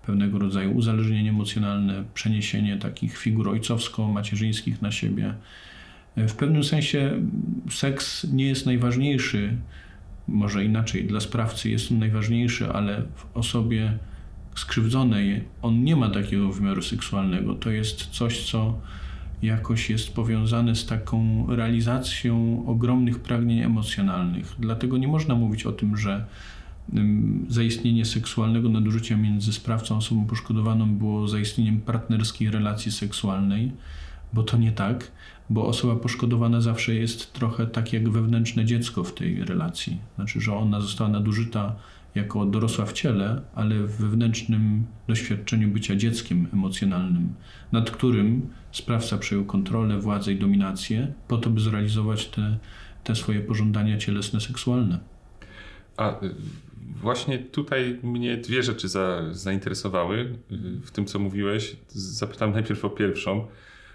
pewnego rodzaju uzależnienie emocjonalne, przeniesienie takich figur ojcowsko-macierzyńskich na siebie. W pewnym sensie seks nie jest najważniejszy, może inaczej, dla sprawcy jest on najważniejszy, ale w osobie skrzywdzonej on nie ma takiego wymiaru seksualnego. To jest coś, co jakoś jest powiązane z taką realizacją ogromnych pragnień emocjonalnych. Dlatego nie można mówić o tym, że zaistnienie seksualnego nadużycia między sprawcą a osobą poszkodowaną było zaistnieniem partnerskiej relacji seksualnej, bo to nie tak, bo osoba poszkodowana zawsze jest trochę tak jak wewnętrzne dziecko w tej relacji. Znaczy, że ona została nadużyta jako dorosła w ciele, ale w wewnętrznym doświadczeniu bycia dzieckiem emocjonalnym, nad którym sprawca przejął kontrolę, władzę i dominację po to, by zrealizować te, te swoje pożądania cielesne, seksualne. A właśnie tutaj mnie dwie rzeczy za, zainteresowały w tym, co mówiłeś. Zapytam najpierw o pierwszą,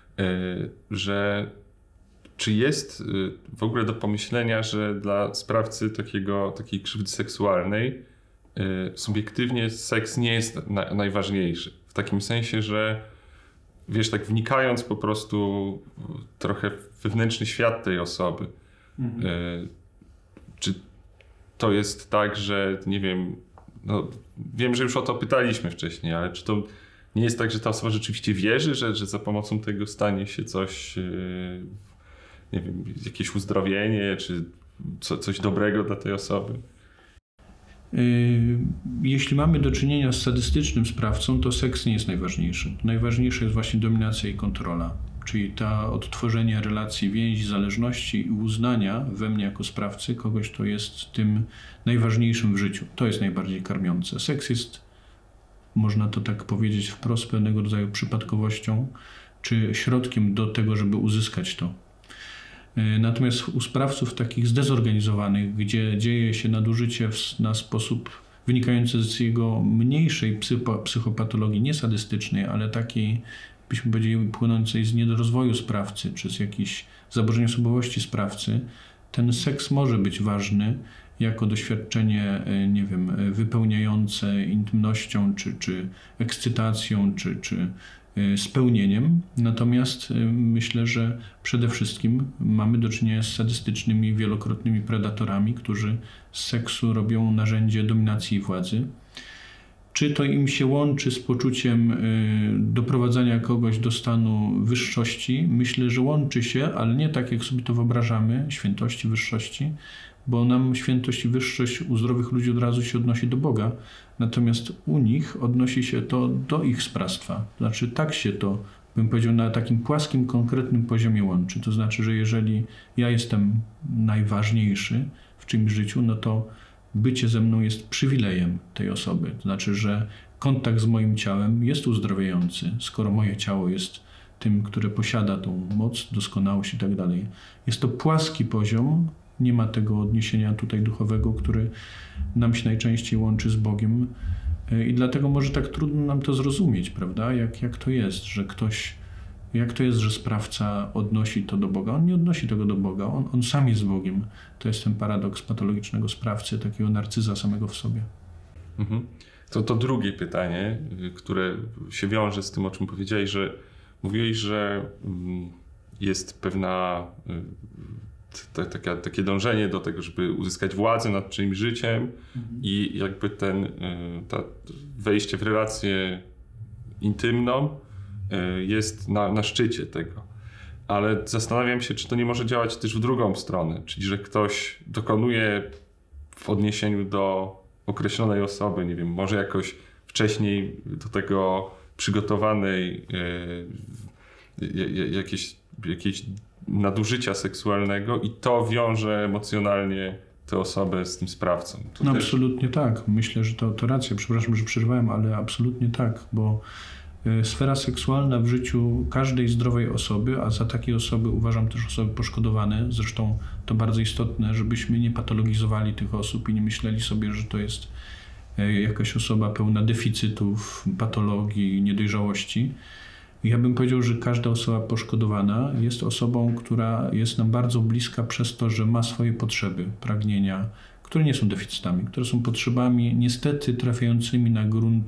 że czy jest w ogóle do pomyślenia, że dla sprawcy takiego, takiej krzywdy seksualnej subiektywnie seks nie jest na, najważniejszy? W takim sensie, że wiesz, tak wnikając po prostu trochę w wewnętrzny świat tej osoby. Mhm. Czy to jest tak, że nie wiem, no wiem, że już o to pytaliśmy wcześniej, ale czy to nie jest tak, że ta osoba rzeczywiście wierzy, że, że za pomocą tego stanie się coś, nie wiem, jakieś uzdrowienie, czy co, coś dobrego dla tej osoby? Jeśli mamy do czynienia z sadystycznym sprawcą, to seks nie jest najważniejszy. Najważniejsza jest właśnie dominacja i kontrola, czyli to odtworzenie relacji więzi, zależności i uznania we mnie jako sprawcy kogoś, kto jest tym najważniejszym w życiu. To jest najbardziej karmiące. Seks jest, można to tak powiedzieć wprost, pewnego rodzaju przypadkowością, czy środkiem do tego, żeby uzyskać to. Natomiast u sprawców takich zdezorganizowanych, gdzie dzieje się nadużycie na sposób wynikający z jego mniejszej psychopatologii, nie sadystycznej, ale takiej, byśmy powiedzieli, płynącej z niedorozwoju sprawcy, czy z jakiejś zaburzenia osobowości sprawcy, ten seks może być ważny jako doświadczenie, nie wiem, wypełniające intymnością, czy, czy ekscytacją, czy, czy spełnieniem. Natomiast myślę, że przede wszystkim mamy do czynienia z sadystycznymi, wielokrotnymi predatorami, którzy z seksu robią narzędzie dominacji i władzy. Czy to im się łączy z poczuciem doprowadzania kogoś do stanu wyższości? Myślę, że łączy się, ale nie tak, jak sobie to wyobrażamy, świętości, wyższości, bo nam świętość i wyższość u zdrowych ludzi od razu się odnosi do Boga, natomiast u nich odnosi się to do ich sprawstwa. Znaczy tak się to, bym powiedział, na takim płaskim, konkretnym poziomie łączy. To znaczy, że jeżeli ja jestem najważniejszy w czymś życiu, no to bycie ze mną jest przywilejem tej osoby. To znaczy, że kontakt z moim ciałem jest uzdrawiający, skoro moje ciało jest tym, które posiada tą moc, doskonałość i tak dalej. Jest to płaski poziom, nie ma tego odniesienia tutaj duchowego, który nam się najczęściej łączy z Bogiem i dlatego może tak trudno nam to zrozumieć, prawda? Jak, jak to jest, że ktoś, jak to jest, że sprawca odnosi to do Boga? On nie odnosi tego do Boga, on, on sam jest Bogiem. To jest ten paradoks patologicznego sprawcy, takiego narcyza samego w sobie. Mhm. To to drugie pytanie, które się wiąże z tym, o czym powiedziałeś, że mówiłeś, że jest pewna Taka, takie dążenie do tego, żeby uzyskać władzę nad czyimś życiem mhm. i jakby ten ta wejście w relację intymną jest na, na szczycie tego. Ale zastanawiam się, czy to nie może działać też w drugą stronę, czyli że ktoś dokonuje w odniesieniu do określonej osoby, nie wiem, może jakoś wcześniej do tego przygotowanej jakieś, jakieś nadużycia seksualnego i to wiąże emocjonalnie tę osobę z tym sprawcą. To no też... Absolutnie tak. Myślę, że to, to racja. Przepraszam, że przerwałem, ale absolutnie tak, bo sfera seksualna w życiu każdej zdrowej osoby, a za takie osoby uważam też osoby poszkodowane, zresztą to bardzo istotne, żebyśmy nie patologizowali tych osób i nie myśleli sobie, że to jest jakaś osoba pełna deficytów, patologii, niedojrzałości. Ja bym powiedział, że każda osoba poszkodowana jest osobą, która jest nam bardzo bliska przez to, że ma swoje potrzeby, pragnienia, które nie są deficytami, które są potrzebami niestety trafiającymi na grunt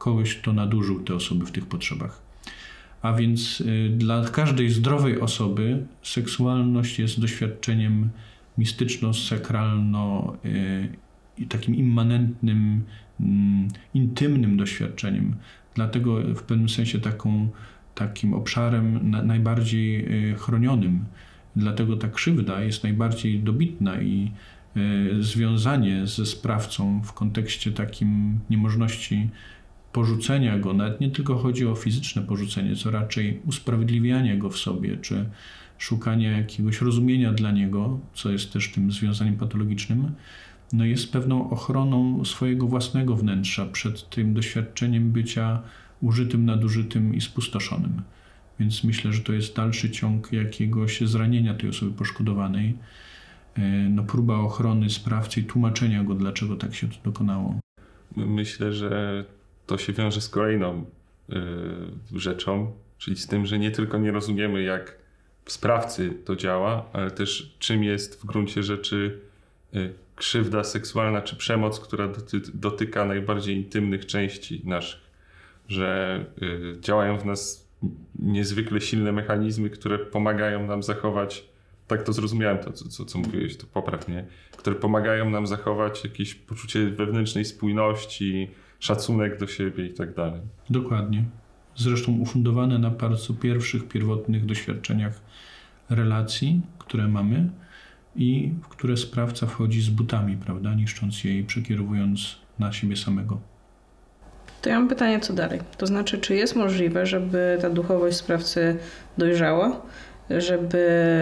kogoś, kto nadużył te osoby w tych potrzebach. A więc dla każdej zdrowej osoby seksualność jest doświadczeniem mistyczno-sakralno i takim immanentnym, intymnym doświadczeniem. Dlatego w pewnym sensie taką, takim obszarem na, najbardziej chronionym. Dlatego ta krzywda jest najbardziej dobitna i związanie ze sprawcą w kontekście takim niemożności porzucenia go, nawet nie tylko chodzi o fizyczne porzucenie, co raczej usprawiedliwianie go w sobie, czy szukanie jakiegoś rozumienia dla niego, co jest też tym związaniem patologicznym, no jest pewną ochroną swojego własnego wnętrza przed tym doświadczeniem bycia użytym, nadużytym i spustoszonym. Więc myślę, że to jest dalszy ciąg jakiegoś zranienia tej osoby poszkodowanej, no próba ochrony sprawcy i tłumaczenia go, dlaczego tak się to dokonało. Myślę, że to się wiąże z kolejną y, rzeczą, czyli z tym, że nie tylko nie rozumiemy, jak w sprawcy to działa, ale też czym jest w gruncie rzeczy y, krzywda seksualna czy przemoc, która doty, dotyka najbardziej intymnych części naszych, że y, działają w nas niezwykle silne mechanizmy, które pomagają nam zachować, tak to zrozumiałem, to co, co, co mówiłeś, to popraw mnie, które pomagają nam zachować jakieś poczucie wewnętrznej spójności, szacunek do siebie i tak dalej. Dokładnie. Zresztą ufundowane na bardzo pierwszych, pierwotnych doświadczeniach relacji, które mamy i w które sprawca wchodzi z butami, prawda, niszcząc je i przekierowując na siebie samego. To ja mam pytanie, co dalej? To znaczy, czy jest możliwe, żeby ta duchowość sprawcy dojrzała, żeby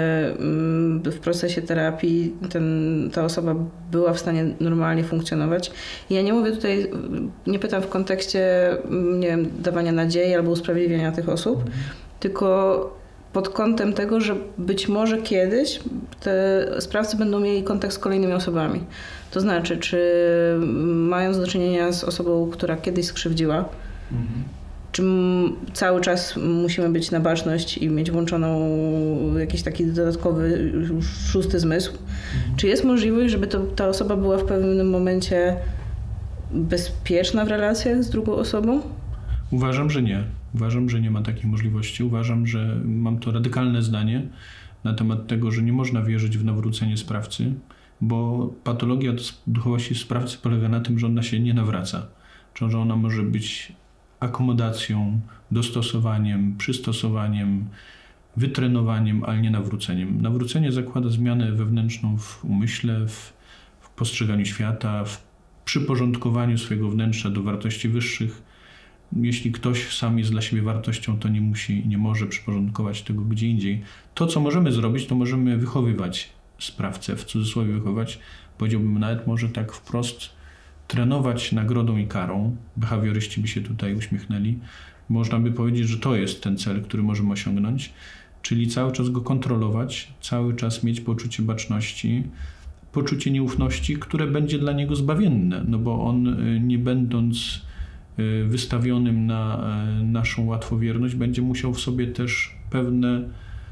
w procesie terapii ten, ta osoba była w stanie normalnie funkcjonować. I ja nie mówię tutaj, nie pytam w kontekście, nie wiem, dawania nadziei albo usprawiedliwiania tych osób, mhm. tylko pod kątem tego, że być może kiedyś te sprawcy będą mieli kontakt z kolejnymi osobami. To znaczy, czy mając do czynienia z osobą, która kiedyś skrzywdziła, mhm. czy cały czas musimy być na baczność i mieć włączoną jakiś taki dodatkowy szósty zmysł? Mhm. Czy jest możliwość, żeby to, ta osoba była w pewnym momencie bezpieczna w relacjach z drugą osobą? Uważam, że nie. Uważam, że nie ma takiej możliwości. Uważam, że mam to radykalne zdanie na temat tego, że nie można wierzyć w nawrócenie sprawcy, bo patologia duchowości sprawcy polega na tym, że ona się nie nawraca. Czy że ona może być akomodacją, dostosowaniem, przystosowaniem, wytrenowaniem, ale nie nawróceniem. Nawrócenie zakłada zmianę wewnętrzną w umyśle, w, w postrzeganiu świata, w przyporządkowaniu swojego wnętrza do wartości wyższych. Jeśli ktoś sam jest dla siebie wartością, to nie musi i nie może przyporządkować tego gdzie indziej. To, co możemy zrobić, to możemy wychowywać sprawcę, w cudzysłowie wychowywać, powiedziałbym nawet może tak wprost, trenować nagrodą i karą. Behawioryści by się tutaj uśmiechnęli. Można by powiedzieć, że to jest ten cel, który możemy osiągnąć, czyli cały czas go kontrolować, cały czas mieć poczucie baczności, poczucie nieufności, które będzie dla niego zbawienne, no bo on nie będąc wystawionym na naszą łatwowierność, będzie musiał w sobie też pewne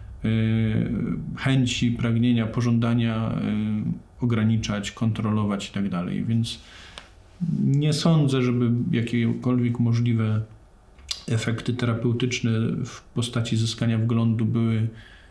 chęci, pragnienia, pożądania ograniczać, kontrolować i tak dalej. Więc nie sądzę, żeby jakiekolwiek możliwe efekty terapeutyczne w postaci zyskania wglądu były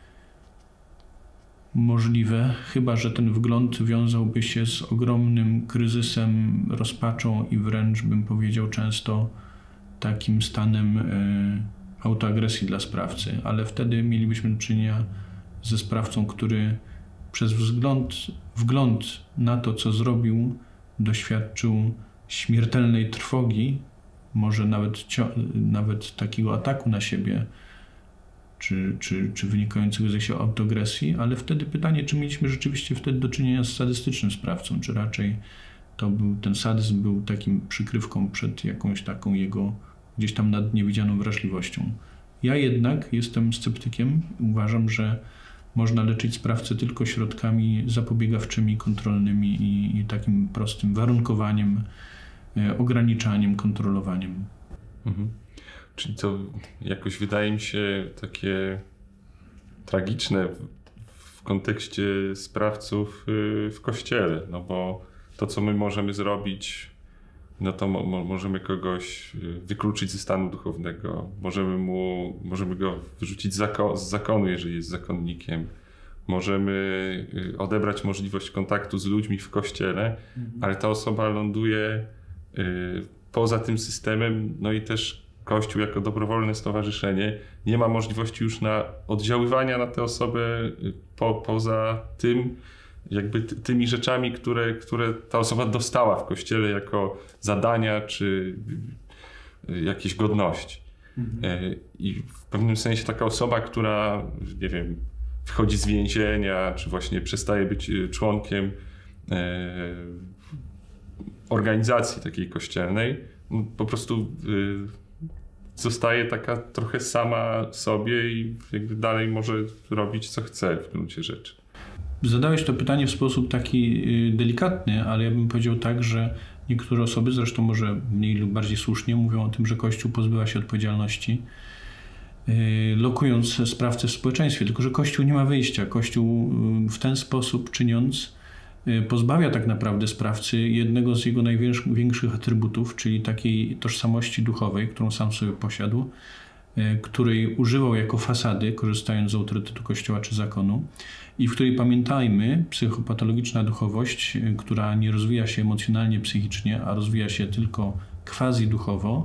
możliwe, chyba że ten wgląd wiązałby się z ogromnym kryzysem, rozpaczą i wręcz bym powiedział często takim stanem y, autoagresji dla sprawcy, ale wtedy mielibyśmy do czynienia ze sprawcą, który przez wzgląd, wgląd na to, co zrobił, doświadczył śmiertelnej trwogi, może nawet, nawet takiego ataku na siebie, Czy, czy, czy wynikającego ze się autoagresji, ale wtedy pytanie, czy mieliśmy rzeczywiście wtedy do czynienia z sadystycznym sprawcą, czy raczej to był, ten sadyzm był takim przykrywką przed jakąś taką jego gdzieś tam nad niewidzianą wrażliwością. Ja jednak jestem sceptykiem, uważam, że można leczyć sprawcę tylko środkami zapobiegawczymi, kontrolnymi i, i takim prostym warunkowaniem, e, ograniczaniem, kontrolowaniem. Mhm. Czyli to jakoś wydaje mi się takie tragiczne w, w kontekście sprawców w Kościele, no bo to, co my możemy zrobić no to mo- mo- możemy kogoś wykluczyć ze stanu duchownego, możemy, mu, możemy go wyrzucić z, zako- z zakonu, jeżeli jest zakonnikiem, możemy odebrać możliwość kontaktu z ludźmi w kościele, mhm. ale ta osoba ląduje y, poza tym systemem, no i też Kościół jako dobrowolne stowarzyszenie nie ma możliwości już na oddziaływania na tę osobę po, poza tym, jakby ty, tymi rzeczami, które, które ta osoba dostała w Kościele jako zadania czy jakieś godności. Mhm. I w pewnym sensie taka osoba, która, nie wiem, wychodzi z więzienia, czy właśnie przestaje być członkiem e, organizacji takiej kościelnej, po prostu e, zostaje taka trochę sama sobie i jakby dalej może robić co chce w gruncie rzeczy. Zadałeś to pytanie w sposób taki delikatny, ale ja bym powiedział tak, że niektóre osoby, zresztą może mniej lub bardziej słusznie, mówią o tym, że Kościół pozbywa się odpowiedzialności, lokując sprawcę w społeczeństwie. Tylko że Kościół nie ma wyjścia. Kościół w ten sposób czyniąc pozbawia tak naprawdę sprawcy jednego z jego największych atrybutów, czyli takiej tożsamości duchowej, którą sam sobie posiadł, której używał jako fasady, korzystając z autorytetu Kościoła czy zakonu i w której, pamiętajmy, psychopatologiczna duchowość, która nie rozwija się emocjonalnie, psychicznie, a rozwija się tylko quasi-duchowo,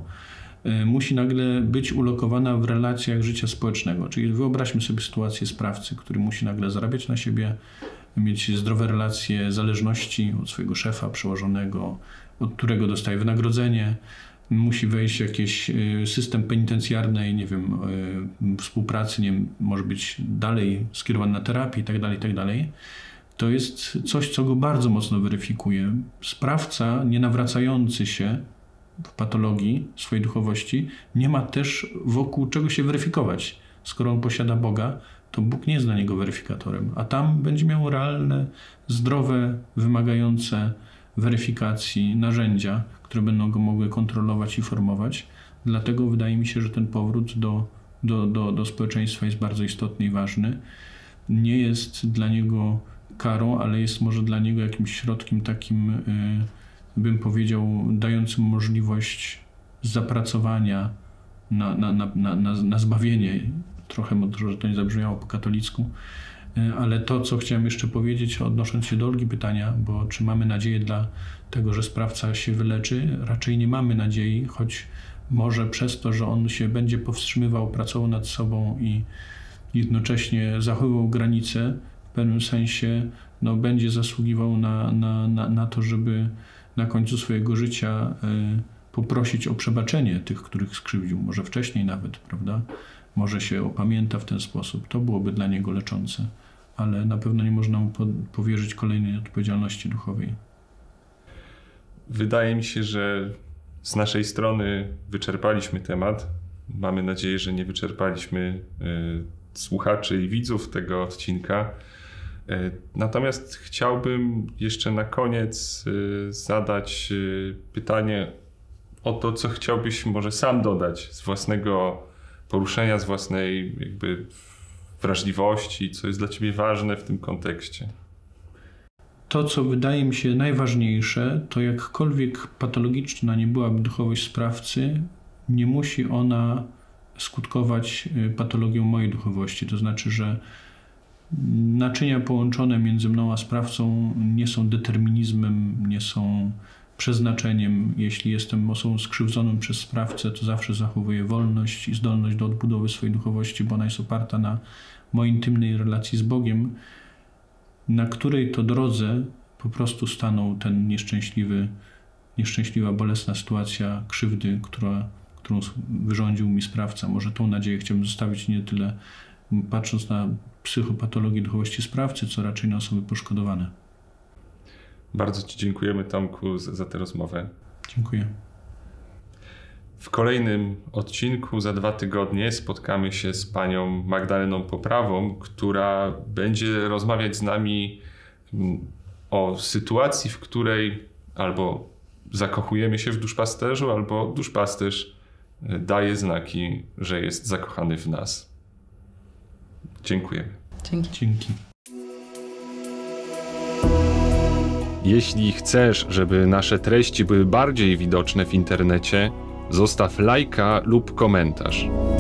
musi nagle być ulokowana w relacjach życia społecznego. Czyli wyobraźmy sobie sytuację sprawcy, który musi nagle zarabiać na siebie, mieć zdrowe relacje zależności od swojego szefa, przełożonego, od którego dostaje wynagrodzenie, musi wejść w jakiś system penitencjarnej, nie wiem, współpracy, nie wiem, może być dalej skierowany na terapię i tak dalej, i tak dalej. To jest coś, co go bardzo mocno weryfikuje. Sprawca nienawracający się w patologii swojej duchowości nie ma też wokół czego się weryfikować. Skoro on posiada Boga, to Bóg nie jest dla niego weryfikatorem, a tam będzie miał realne, zdrowe, wymagające weryfikacji narzędzia, które będą go mogły kontrolować i formować. Dlatego wydaje mi się, że ten powrót do, do, do, do społeczeństwa jest bardzo istotny i ważny. Nie jest dla niego karą, ale jest może dla niego jakimś środkiem takim, yy, bym powiedział, dającym możliwość zapracowania na, na, na, na, na, na zbawienie. Trochę może to nie zabrzmiało po katolicku, ale to, co chciałem jeszcze powiedzieć, odnosząc się do Olgi pytania, bo czy mamy nadzieję dla tego, że sprawca się wyleczy? Raczej nie mamy nadziei, choć może przez to, że on się będzie powstrzymywał, pracował nad sobą i jednocześnie zachowywał granice, w pewnym sensie no, będzie zasługiwał na, na, na, na to, żeby na końcu swojego życia y, poprosić o przebaczenie tych, których skrzywdził, może wcześniej nawet, prawda? Może się opamięta w ten sposób. To byłoby dla niego leczące, ale na pewno nie można mu powierzyć kolejnej odpowiedzialności duchowej. Wydaje mi się, że z naszej strony wyczerpaliśmy temat. Mamy nadzieję, że nie wyczerpaliśmy y, słuchaczy i widzów tego odcinka. Y, natomiast chciałbym jeszcze na koniec y, zadać y, pytanie o to, co chciałbyś może sam dodać z własnego poruszenia, z własnej jakby wrażliwości, co jest dla ciebie ważne w tym kontekście. To, co wydaje mi się najważniejsze, to jakkolwiek patologiczna nie byłaby duchowość sprawcy, nie musi ona skutkować patologią mojej duchowości. To znaczy, że naczynia połączone między mną a sprawcą nie są determinizmem, nie są przeznaczeniem. Jeśli jestem osobą skrzywdzoną przez sprawcę, to zawsze zachowuję wolność i zdolność do odbudowy swojej duchowości, bo ona jest oparta na mojej intymnej relacji z Bogiem, na której to drodze po prostu stanął ten nieszczęśliwy, nieszczęśliwa, bolesna sytuacja krzywdy, która, którą wyrządził mi sprawca. Może tą nadzieję chciałbym zostawić nie tyle patrząc na psychopatologię duchowości sprawcy, co raczej na osoby poszkodowane. Bardzo ci dziękujemy, Tomku, za, za tę rozmowę. Dziękuję. W kolejnym odcinku za dwa tygodnie spotkamy się z panią Magdaleną Poprawą, która będzie rozmawiać z nami o sytuacji, w której albo zakochujemy się w duszpasterzu, albo duszpasterz daje znaki, że jest zakochany w nas. Dziękujemy. Dzięki. Dzięki. Jeśli chcesz, żeby nasze treści były bardziej widoczne w internecie, zostaw lajka lub komentarz.